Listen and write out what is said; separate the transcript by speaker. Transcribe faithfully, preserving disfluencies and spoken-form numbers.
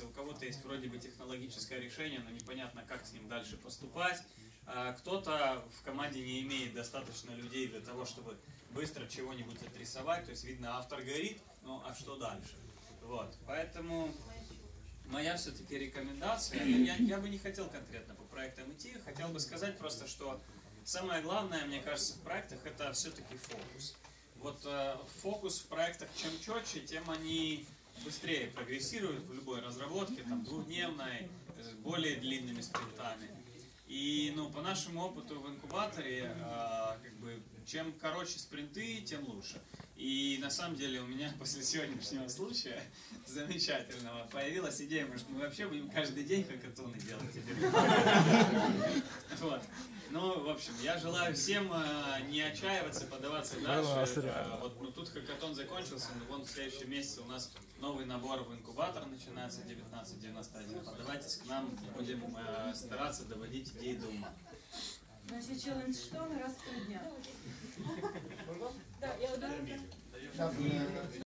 Speaker 1: ситуация, у кого-то есть вроде бы технологическое решение, но непонятно, как с ним дальше поступать. Кто-то в команде не имеет достаточно людей для того, чтобы быстро чего-нибудь отрисовать. То есть, видно, автор горит, ну а что дальше? Вот. Поэтому моя все-таки рекомендация, я, я бы не хотел конкретно по проектам идти, хотел бы сказать просто, что самое главное, мне кажется, в проектах это все-таки фокус. Вот э, фокус в проектах чем четче, тем они быстрее прогрессируют в любой разработке, там, двухдневной, с более длинными спринтами. И ну, по нашему опыту в инкубаторе, э, как бы, чем короче спринты, тем лучше. И на самом деле у меня после сегодняшнего случая замечательного появилась идея, может мы вообще будем каждый день хакатоны делать теперь. Вот. Ну, в общем, я желаю всем э, не отчаиваться, подаваться дальше. Э, вот, ну, тут хакатон закончился, но вон в следующем месяце у нас новый набор в инкубатор начинается девятнадцать девяносто один. Подавайтесь к нам, будем э, стараться доводить идеи до ума.
Speaker 2: Значит, челлендж что? На раз в три дня.
Speaker 3: Да, я